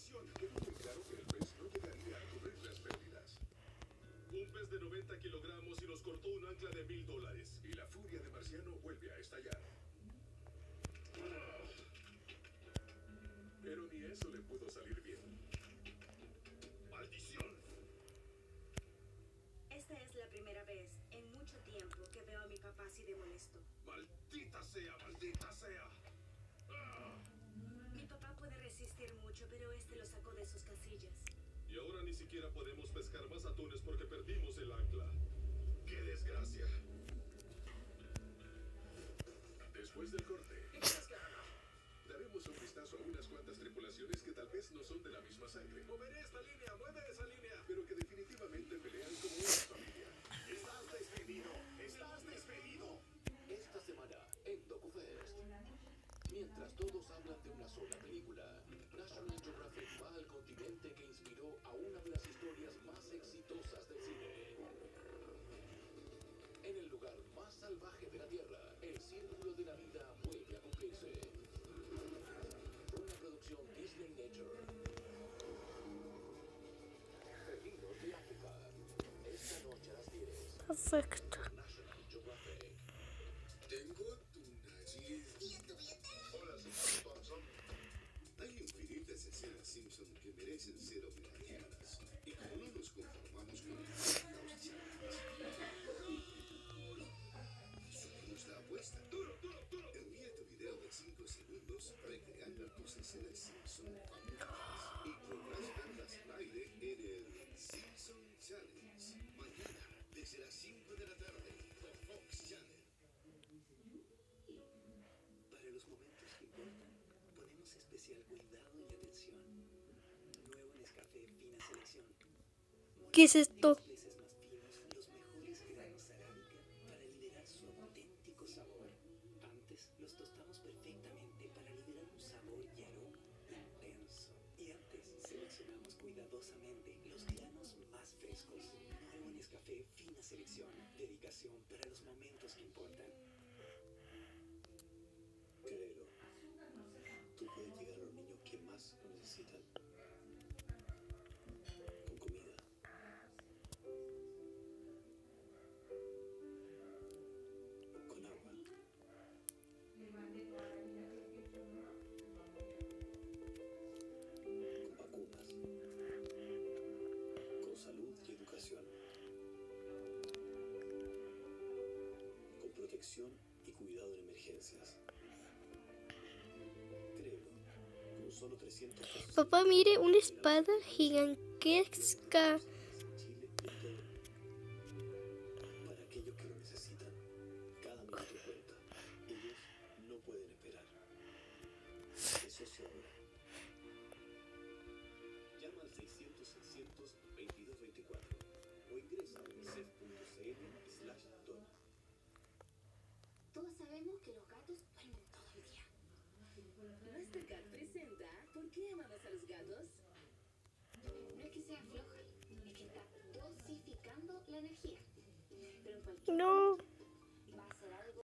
maldición. Quedó muy claro que el pez no llegaría a cubrir las pérdidas. Un pez de 90 kilogramos y nos cortó un ancla de $1000. Y la furia de Marciano vuelve a estallar. Pero ni eso le pudo salir bien. ¡Maldición! Esta es la primera vez en mucho tiempo que veo a mi papá así de molesto. ¡Maldita sea, maldita sea! ¡Ah! Mi papá puede resistir mucho, pero este lo sacó de sus casillas. Y ahora ni siquiera podemos pescar más atunes porque perdimos el ancla. ¡Qué desgracia! Después del corte, daremos un vistazo a unas cuantas tripulaciones que tal vez no son de la misma sangre. Moveré esta línea, mueve esa línea. Pero que definitivamente pelean como una familia. ¡Estás despedido! ¡Estás despedido! Esta semana en DocuFest. Mientras todos hablan de una sola película, National Geographic va al continente que inspiró a una de las historias más exitosas del cine. En el lugar más salvaje de la Tierra, el círculo de la vida vuelve a cumplirse. Una producción Disney Nature. Felinos de África. Esta noche a las 10. Perfecto. National Geographic. Tengo tunas y... Hola, señor Thompson. Hay infinitas escenas Simpson que merecen ser homenajeadas. Y como no nos conformamos con los challenges, subimos la apuesta. Envía tu video de 5 segundos recreando tus escenas Simpson favoritas y podrás verlas al aire en el Simpson Challenge. Mañana, desde las 5 de la tarde, por Fox Channel. Para los momentos que importan, ponemos especial cuidado y atención. Nuevo Nescafé Fina Selección. ¿Qué es esto? 10 veces más finos, los mejores granos arábica para liberar su auténtico sabor. Antes los tostamos perfectamente para liberar un sabor y aroma intenso. Y antes seleccionamos cuidadosamente los granos más frescos. Nuevo Nescafé Fina Selección. Dedicación para los momentos que importan. Créelo, tú puedes llegar a los niños que más lo necesitan. Con comida. Con agua. Con vacunas. Con salud y educación. Con protección y cuidado en emergencias. Créelo, con solo 300 pesos. Papá, mire una espada gigantesca. Chile y todo. Para aquellos que lo necesitan, cada minuto cuenta. Ellos no pueden esperar. Es socio ahora. Llama al 600-600-2224 o ingresa a unicef.cl/dona. Todos sabemos que los gatos duermen todo el día. Mastercard presenta ¿Por qué amamos a los gatos? No es que sea floja, es que está dosificando la energía. Pero en cualquier No.